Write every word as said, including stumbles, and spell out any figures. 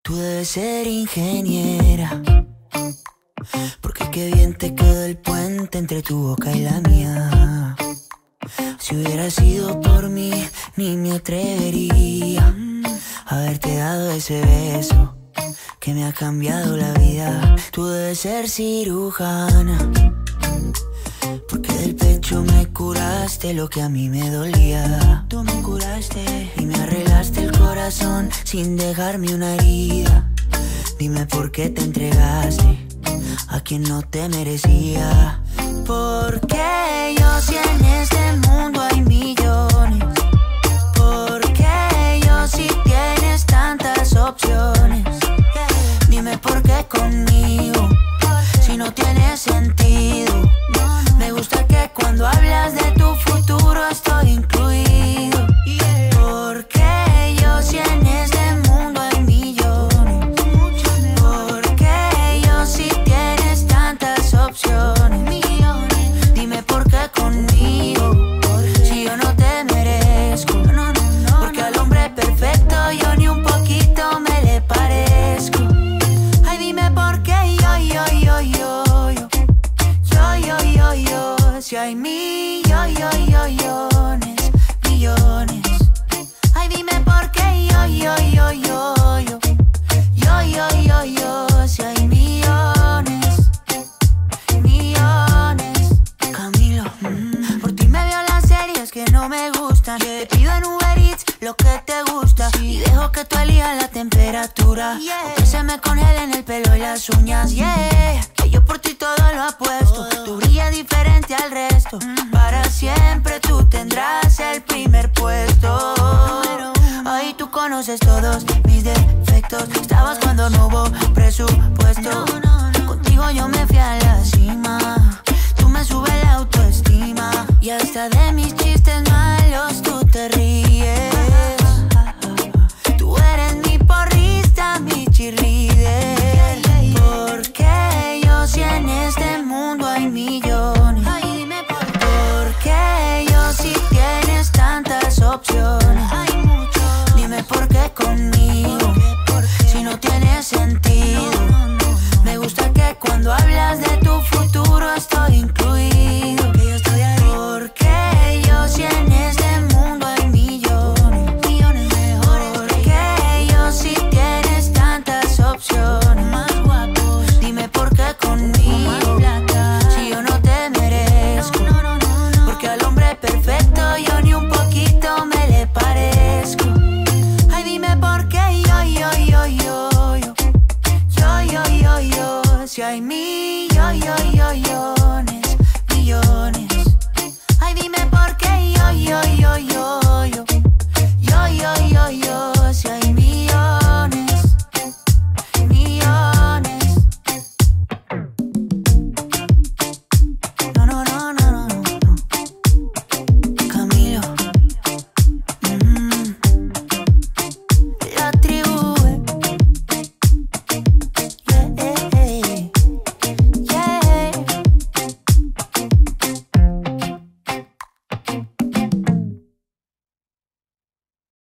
Tú debes ser ingeniera, porque qué bien te quedó el puente entre tu boca y la mía. Si hubiera sido por mí, ni me atrevería a haberte dado ese beso que me ha cambiado la vida. Tú debes ser cirujana, porque del pecho me curaste lo que a mí me dolía. Tú me curaste y me arreglaste el corazón sin dejarme una herida. Dime por qué te entregaste a quien no te merecía. Porque yo si en este mundo hay millones, porque yo si tienes tantas opciones. Dime por qué conmigo, si no tiene sentido. Me gusta que cuando hablas de tu futuro estoy incluido. Porque yo si en este mundo hay millones, porque yo si tienes tantas opciones. Dime por qué conmigo, si yo no te merezco. Porque al hombre perfecto yo ni un poquito me le parezco. Ay, dime por qué yo, yo, yo, yo, yo, yo, yo, yo, yo, si hay millones, millones. Ay, dime por qué yo, yo, yo, yo, yo, yo, yo, yo, yo, si hay millones, millones. Camilo, mm, por ti me veo las series que no me gustan. Te pido en Uber Eats lo que te gusta y dejo que tú elijas la temperatura. O que se me congelen el pelo y las uñas, yeah. Que yo por ti todo lo apuesto. Tú brillas diferente al resto. Para siempre tú tendrás el primer puesto. Ahí tú conoces todos mis defectos.